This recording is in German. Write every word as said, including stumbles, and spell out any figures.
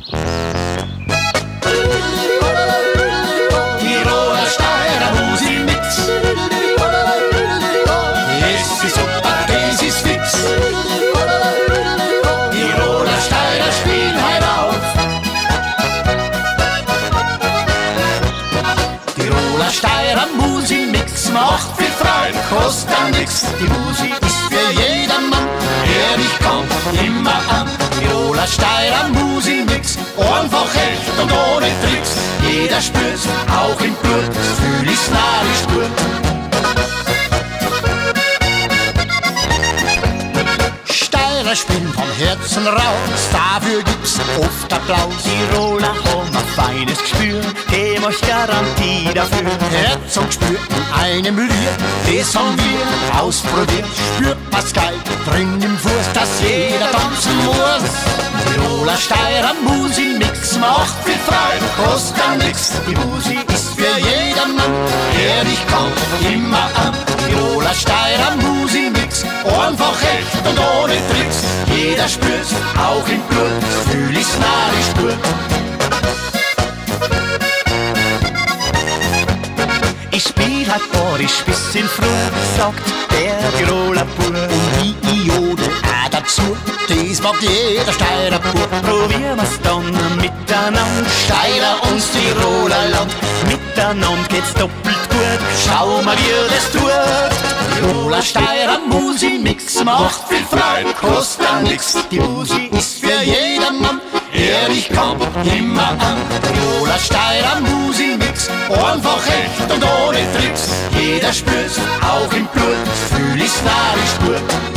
Tiroler Steirer Musikmix. Es ist super, das ist fix. Tiroler Steirer spielen heut auf. Tiroler Steirer Musikmix macht viel Freude, kostet nix. Die Musik ist für jedermann, der nicht kommt, immer an. Tiroler Steirer Musikmix, einfach echt und ohne Tricks. Jeder spürt's, auch im Blut, fühl ich's narrisch gut. Steirer spielen vom Herzen raus, dafür gibt's oft Applaus. Tiroler haben ein feines Gespür, geben euch Garantie dafür. Herz und Gespür in einem Mühe, das haben wir ausprobiert. Spürt was geil, drin im Fuß, dass jeder tanzen muss. Tiroler Steirer Musikmix macht viel Freude, kostet nix. Die Musik ist für jedermann, der nicht kommt, immer an. Tiroler Steirer Musikmix, einfach echt und ohne Tricks. Jeder spürt's, auch im Blut, fühl ich's narrisch gut. Ich spiel halt borisch bis in Früh, sagt der Tiroler Bub. Und wie ich jodel auch dazu, das mag jeder Steirer Bub. Probieren wir's dann miteinander, Steirer und Tiroler Land. Miteinander geht's doppelt gut, schau mal, wie das tut. Tiroler Steirer Musikmix macht viel Freude, kostet nix. Die Musik ist für jedermann, der nicht kommt, immer an. Tiroler Steirer Musikmix, einfach echt und ohne Tricks. Jeder spürt's, auch im Blut, fühl ich's narrisch gut.